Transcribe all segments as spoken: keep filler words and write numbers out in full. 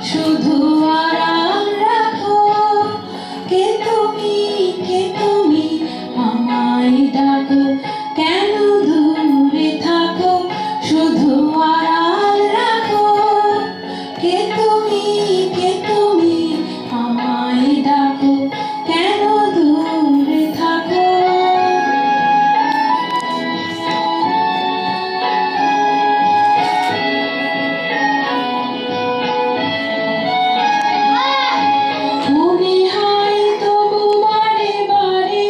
শুধু আড়াল রাখো। কে তুমি, কে তুমি, আমায় ডাকো, কেন দূরে থাকো, শুধু আড়াল রাখো। কে তুমি, কে তুমি, আমায় ডাকো, কেন দূরে থাকো। মনে হয় তবু বারে বারে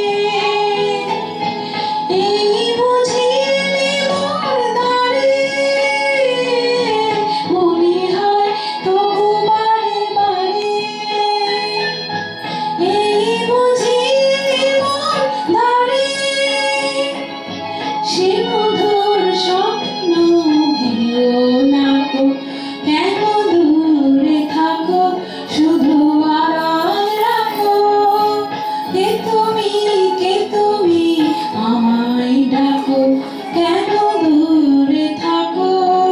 এই বুঝি মোর দ্বারে। মনে হয় তবু বারে বারে এই বুঝি মোর দ্বারে। সে মধুর স্বপ্ন ভেঙো না গো, কেন দূরে থাকো, শুধু আড়াল রাখো। কে তুমি, কে তুমি, আমায় ডাকো, কেন দূরে থাকো।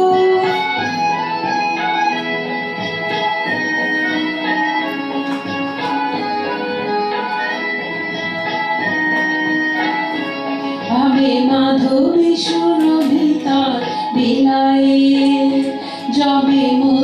ভাবে মাধবী সুরভি তার বিলায়ে, যবে